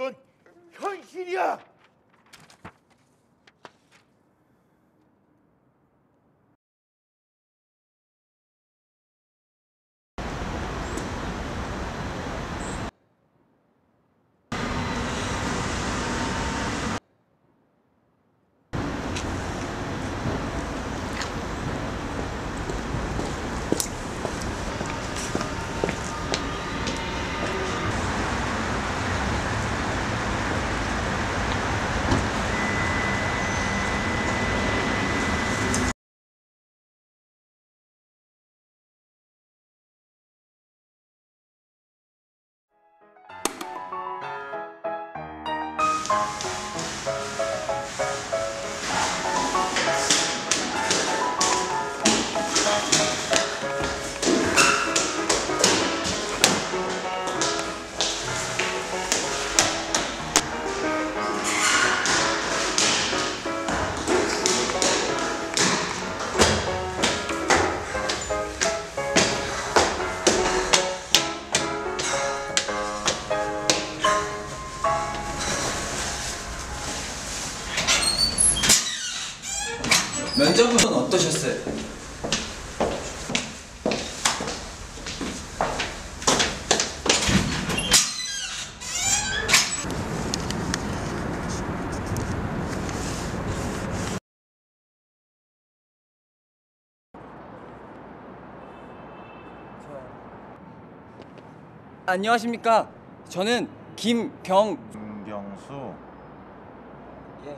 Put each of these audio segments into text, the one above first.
이건 현실이야. 면접은 어떠셨어요? 안녕하십니까? 저는 김경수. 예.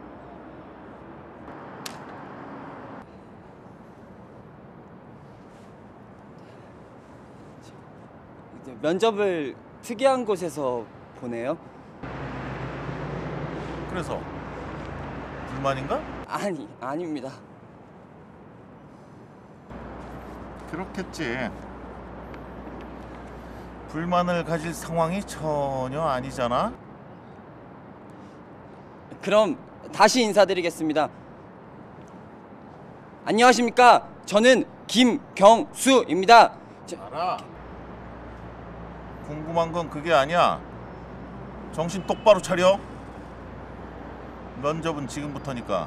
면접을 특이한 곳에서 보네요. 그래서 불만인가? 아닙니다. 그렇겠지. 불만을 가질 상황이 전혀 아니잖아. 그럼 다시 인사드리겠습니다. 안녕하십니까? 저는 김경수입니다. 알아. 궁금한 건 그게 아니야. 정신 똑바로 차려. 면접은 지금부터니까.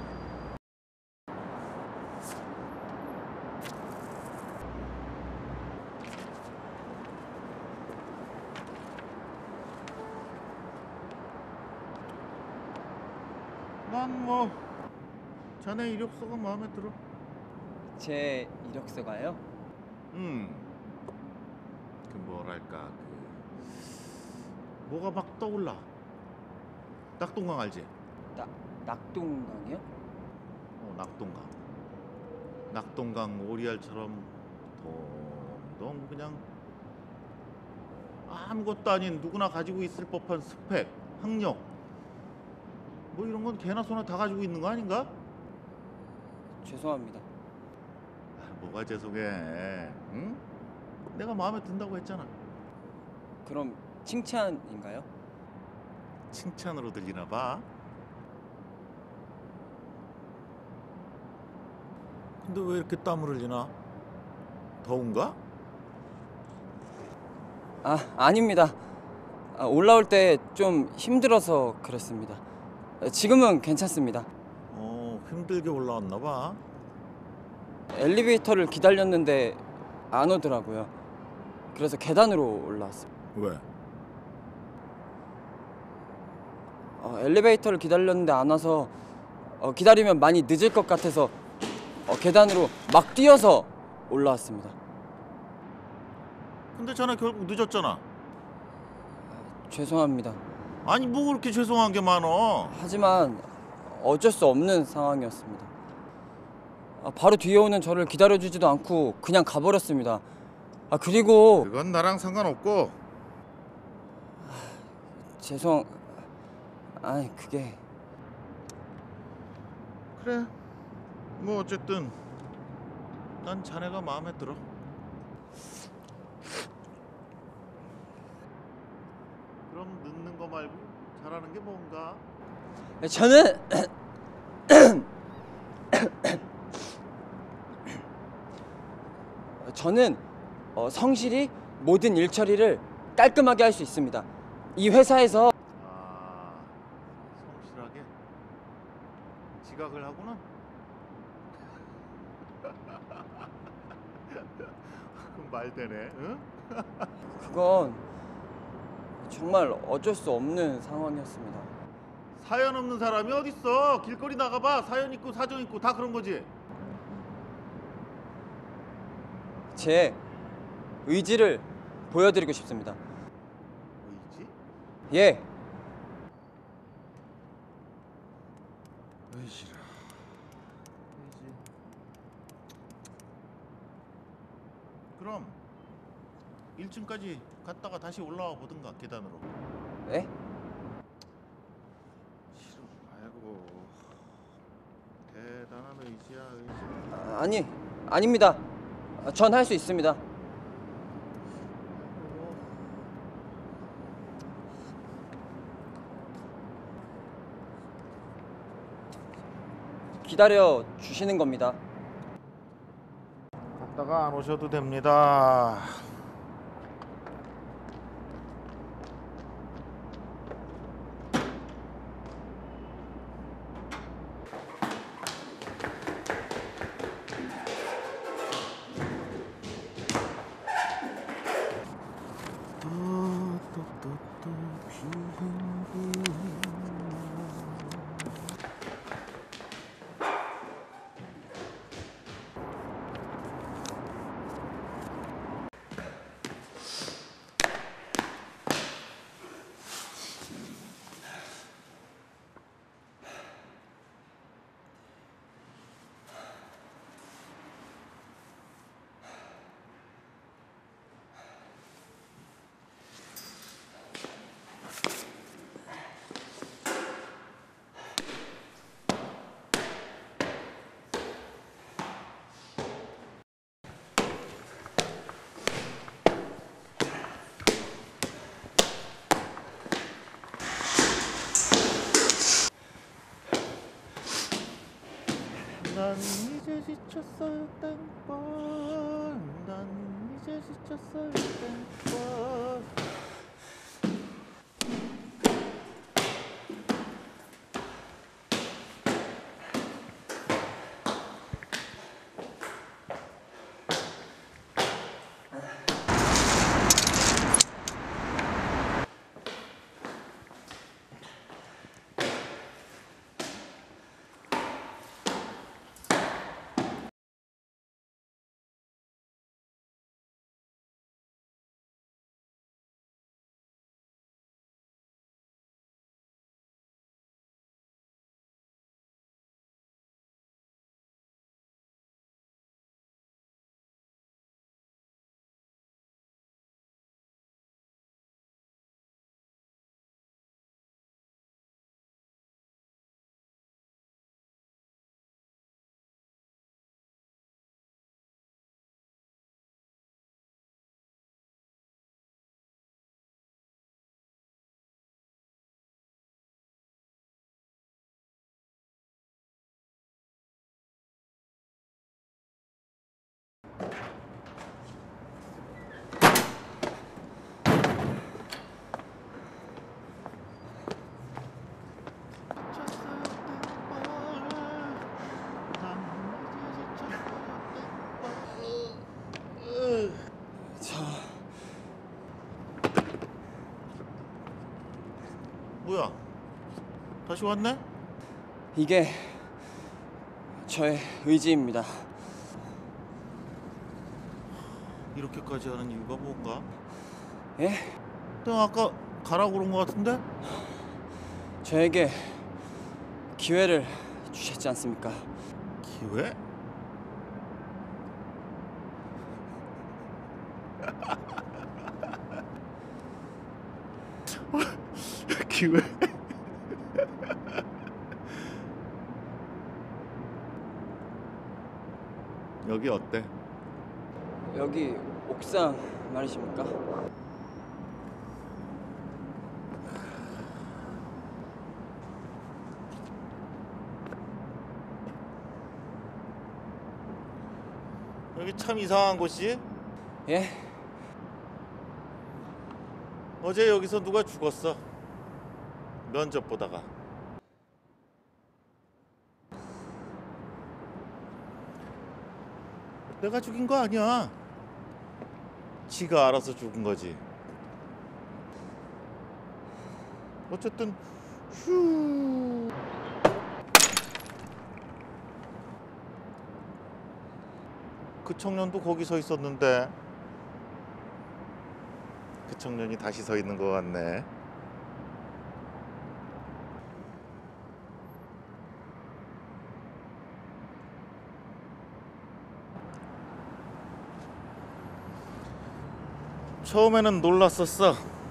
난 뭐 자네 이력서가 마음에 들어. 제 이력서가요? 그 뭐랄까 뭐가 막 떠올라. 낙동강 알지? 낙동강이요? 낙동강. 낙동강 오리알처럼 동동 그냥 아무것도 아닌 누구나 가지고 있을 법한 스펙, 학력 뭐 이런 건 개나 소나 다 가지고 있는 거 아닌가? 죄송합니다. 뭐가 죄송해. 응? 내가 마음에 든다고 했잖아. 그럼 칭찬인가요? 칭찬으로 들리나 봐. 근데 왜 이렇게 땀을 흘리나? 더운가? 아닙니다. 올라올 때 좀 힘들어서 그랬습니다. 지금은 괜찮습니다. 힘들게 올라왔나 봐. 엘리베이터를 기다렸는데 안 오더라고요. 그래서 계단으로 올라왔습니다. 왜? 엘리베이터를 기다렸는데 안 와서 기다리면 많이 늦을 것 같아서 계단으로 막 뛰어서 올라왔습니다. 근데 자네 결국 늦었잖아. 죄송합니다. 아니 뭐 그렇게 죄송한 게 많어. 하지만 어쩔 수 없는 상황이었습니다. 바로 뒤에 오는 저를 기다려주지도 않고 그냥 가버렸습니다. 그리고 그건 나랑 상관없고. 그게 그래. 뭐 어쨌든 난 자네가 마음에 들어. 그럼 늦는 거 말고 잘하는 게 뭔가? 저는 성실히 모든 일 처리를 깔끔하게 할 수 있습니다. 이 회사에서 지각을 하고는 그럼 말 되네. 응? 그건 정말 어쩔 수 없는 상황이었습니다. 사연 없는 사람이 어딨어? 길거리 나가봐. 사연 있고 사정 있고 다 그런 거지. 제 의지를 보여드리고 싶습니다. 의지? 예, 의지라. 의지. 그럼 1층까지 갔다가 다시 올라와 보든가 계단으로. 네? 싫어. 아이고. 대단한 의지야 의지. 아닙니다. 전 할 수 있습니다. 기다려 주시는 겁니다. 갔다가 안 오셔도 됩니다. 난 이제 지쳤어요 땡벌. 난 이제 지쳤어요 땡벌. 저 뭐야? 다시 왔네? 이게 저의 의지입니다. 이렇게까지 하는 이유가 뭔가? 예? 내가 아까 가라고 그런 거 같은데? 저에게 기회를 주셨지 않습니까? 기회? 기회? 여기 어때? 여기 옥상 말이십니까? 여기 참 이상한 곳이지? 예? 어제 여기서 누가 죽었어. 면접 보다가. 내가 죽인 거 아니야. 지가 알아서 죽은 거지. 어쨌든 휴. 그 청년도 거기 서 있었는데 그 청년이 다시 서 있는 것 같네. 처음에는 놀랐었어.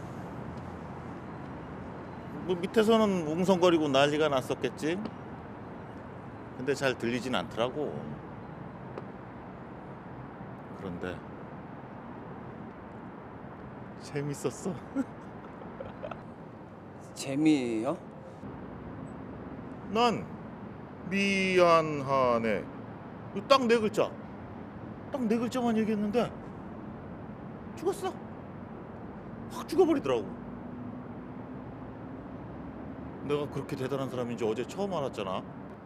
뭐 밑에서는 웅성거리고 난리가 났었겠지. 근데 잘 들리진 않더라고. 그런데 재밌었어. 재미요? 난 미안하네. 딱 네 글자. 딱 네 글자만 얘기했는데 죽었어. 확 죽어버리더라고. 내가 그렇게 대단한 사람인지 어제 처음 알았잖아.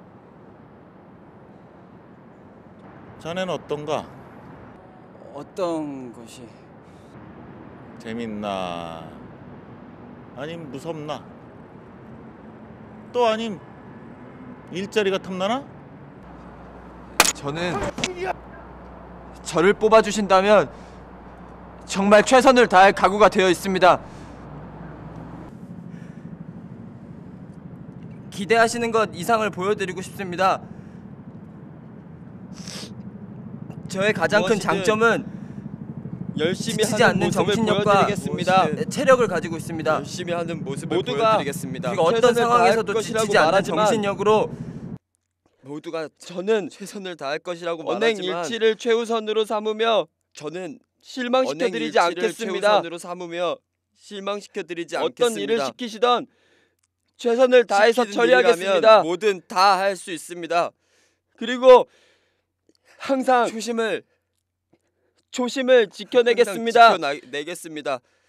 자네는 어떤가? 어떤 것이? 재밌나? 아님 무섭나? 또 아님 일자리가 탐나나? 저는 저를 뽑아주신다면 정말 최선을 다할 각오가 되어 있습니다. 기대하시는 것 이상을 보여드리고 싶습니다. 저의 가장 큰 장점은 열심히 지치지 하는 않는 모습을 정신력과 보여드리겠습니다. 체력을 가지고 있습니다. 열심히 하는 모습을 모두가 보여드리겠습니다. 그리고 어떤 최선을 상황에서도 다할 것이라고 지치지 않는 말하지만 정신력으로 모두가 저는 최선을 다할 것이라고 언행 말하지만 일치를 최우선으로 삼으며 저는 실망시켜드리지 언행 일치를 않겠습니다. 최우선으로 삼으며 실망시켜드리지 어떤 않겠습니다. 일을 시키시던 최선을 다해서 시키는 처리하겠습니다. 일이라면 뭐든 다 할 수 있습니다. 그리고 항상 초심을 조심을 지켜내겠습니다. 내겠습니다.